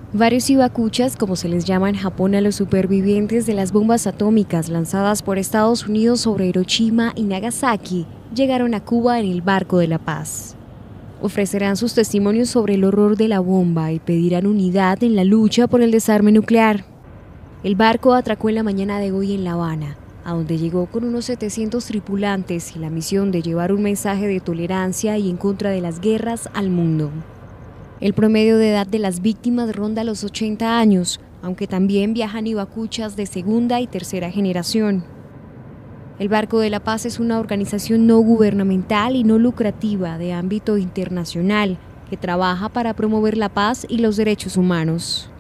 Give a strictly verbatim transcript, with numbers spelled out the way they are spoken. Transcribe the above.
Varios hibakuchas, como se les llama en Japón a los supervivientes de las bombas atómicas lanzadas por Estados Unidos sobre Hiroshima y Nagasaki, llegaron a Cuba en el barco de la paz. Ofrecerán sus testimonios sobre el horror de la bomba y pedirán unidad en la lucha por el desarme nuclear. El barco atracó en la mañana de hoy en La Habana, a donde llegó con unos setecientos tripulantes y la misión de llevar un mensaje de tolerancia y en contra de las guerras al mundo. El promedio de edad de las víctimas ronda los ochenta años, aunque también viajan hibakuchas de segunda y tercera generación. El Barco de la Paz es una organización no gubernamental y no lucrativa de ámbito internacional que trabaja para promover la paz y los derechos humanos.